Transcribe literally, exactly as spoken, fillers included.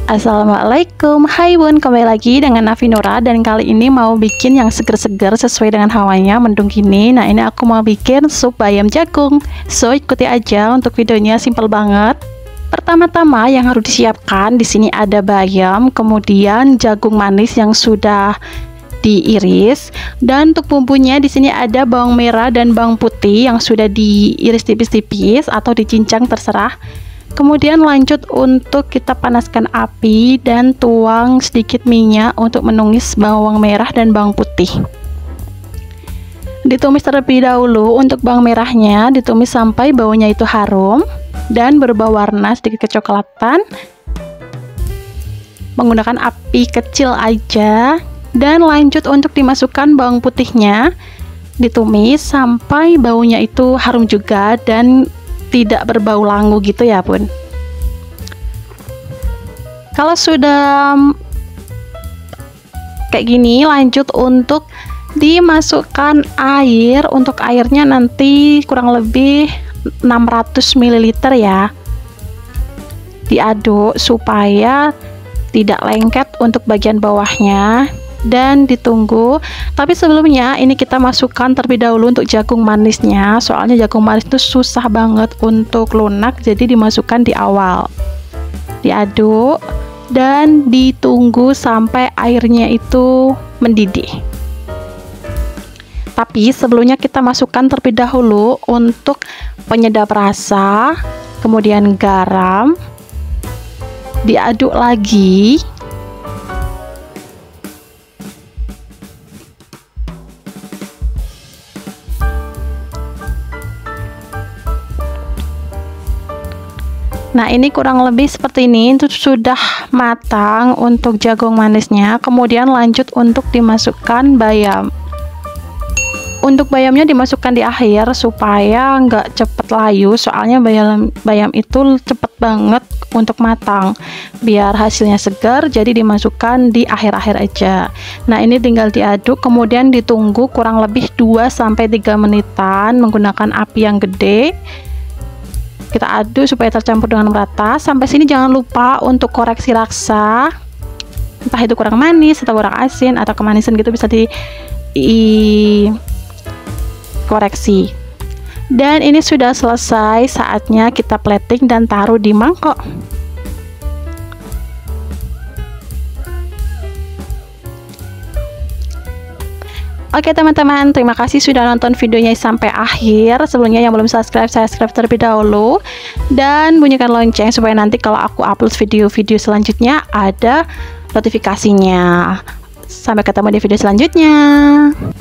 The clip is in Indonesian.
Assalamualaikum, hai bun, kembali lagi dengan Navinora. Dan kali ini mau bikin yang seger-seger sesuai dengan hawanya, mendung gini. Nah ini aku mau bikin sup bayam jagung. So ikuti aja untuk videonya, simple banget. Pertama-tama yang harus disiapkan di sini ada bayam, kemudian jagung manis yang sudah diiris, dan untuk bumbunya di sini ada bawang merah dan bawang putih yang sudah diiris tipis-tipis atau dicincang terserah. Kemudian lanjut untuk kita panaskan api dan tuang sedikit minyak untuk menumis bawang merah dan bawang putih. Ditumis terlebih dahulu. Untuk bawang merahnya ditumis sampai baunya itu harum dan berubah warna sedikit kecoklatan. Menggunakan api kecil aja. Dan lanjut untuk dimasukkan bawang putihnya, ditumis sampai baunya itu harum juga dan tidak berbau langu gitu ya bun. Kalau sudah kayak gini, lanjut untuk dimasukkan air. Untuk airnya nanti kurang lebih enam ratus mililiter ya. Diaduk supaya tidak lengket untuk bagian bawahnya dan ditunggu. Tapi sebelumnya ini kita masukkan terlebih dahulu untuk jagung manisnya, soalnya jagung manis itu susah banget untuk lunak, jadi dimasukkan di awal. Diaduk dan ditunggu sampai airnya itu mendidih. Tapi sebelumnya kita masukkan terlebih dahulu untuk penyedap rasa, kemudian garam, diaduk lagi. Nah ini kurang lebih seperti ini, itu sudah matang untuk jagung manisnya. Kemudian lanjut untuk dimasukkan bayam. Untuk bayamnya dimasukkan di akhir supaya nggak cepet layu, soalnya bayam, bayam itu cepet banget untuk matang. Biar hasilnya segar, jadi dimasukkan di akhir-akhir aja. Nah ini tinggal diaduk, kemudian ditunggu kurang lebih dua sampai tiga menitan menggunakan api yang gede. Kita aduk supaya tercampur dengan merata. Sampai sini jangan lupa untuk koreksi rasa, entah itu kurang manis atau kurang asin atau kemanisan gitu, bisa di, di koreksi. Dan ini sudah selesai, saatnya kita plating dan taruh di mangkok. Oke teman-teman, terima kasih sudah nonton videonya sampai akhir. Sebelumnya yang belum subscribe, saya subscribe terlebih dahulu. Dan bunyikan lonceng supaya nanti kalau aku upload video-video selanjutnya ada notifikasinya. Sampai ketemu di video selanjutnya.